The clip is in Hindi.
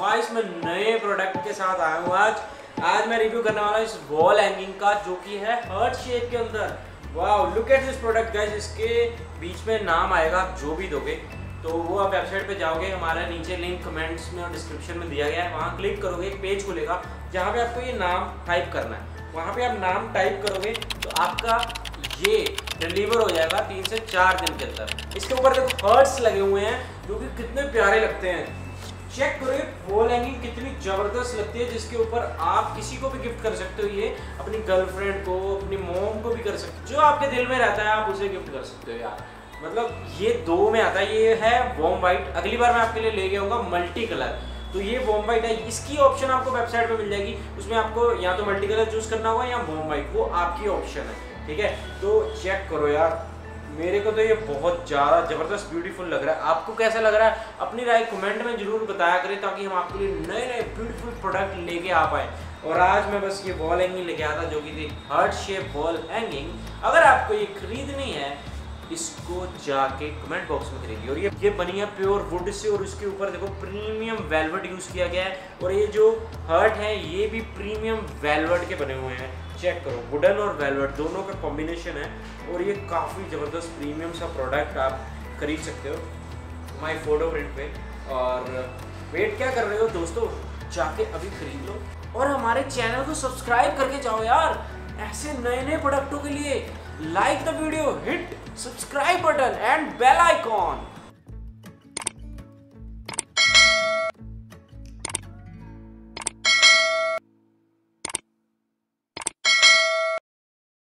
गाइस मैं नए प्रोडक्ट के साथ आया हूँ आज मैं रिव्यू करने वाला हूँ इस वॉल हैंगिंग का, जो कि है हार्ट शेप के अंदर। वाह, look at this product guys. इसके बीच में नाम आएगा, आप जो भी दोगे तो वो आप वेबसाइट पे जाओगे, हमारा नीचे लिंक कमेंट्स में और डिस्क्रिप्शन में दिया गया है, वहाँ क्लिक करोगे, एक पेज खुलेगा जहाँ पे आपको ये नाम टाइप करना है। वहाँ पे आप नाम टाइप करोगे तो आपका ये डिलीवर हो जाएगा 3 से 4 दिन के अंदर। इसके ऊपर देखो हर्ट्स लगे हुए हैं जो कि कितने प्यारे लगते हैं। चेक करो ये वॉल हैंगिंग कितनी जबरदस्त लगती है, जिसके ऊपर आप किसी को भी गिफ्ट कर सकते हो। ये अपनी गर्लफ्रेंड को, अपनी मॉम को भी कर सकते हो, जो आपके दिल में रहता है आप उसे गिफ्ट कर सकते हो यार। मतलब ये 2 में आता है, ये है वॉर्म वाइट। अगली बार मैं आपके लिए लेके आऊँगा मल्टी कलर। तो ये वॉर्म वाइट है, इसकी ऑप्शन आपको वेबसाइट पे मिल जाएगी। उसमें आपको या तो मल्टी कलर चूज करना होगा या वॉर्म वाइट, वो आपकी ऑप्शन है, ठीक है। तो चेक करो यार, मेरे को तो ये बहुत ज़्यादा ज़बरदस्त ब्यूटीफुल लग रहा है। आपको कैसा लग रहा है अपनी राय कमेंट में ज़रूर बताया करें, ताकि हम आपके लिए नए नए ब्यूटीफुल प्रोडक्ट लेके आ पाए। और आज मैं बस ये वॉल हैंगिंग लेके आया था, जो कि थी हार्ट शेप वॉल हैंगिंग। अगर आपको ये खरीदनी है, इसको जाके कमेंट बॉक्स में खरीदिए। और ये बनी है प्योर वुड से, और उसके ऊपर देखो प्रीमियम वेलवेट यूज़ किया गया है। और ये जो हर्ट है ये भी प्रीमियम वेलवेट के बने हुए हैं। चेक करो, वुडन और वेलवेट दोनों का कॉम्बिनेशन है, और ये काफ़ी ज़बरदस्त प्रीमियम सा प्रोडक्ट आप खरीद सकते हो माय फोटो प्रिंट पे। और वेट क्या कर रहे हो दोस्तों, जाके अभी खरीद लो और हमारे चैनल को सब्सक्राइब करके जाओ यार। ऐसे नए नए प्रोडक्टों के लिए like the video, hit subscribe button and bell icon.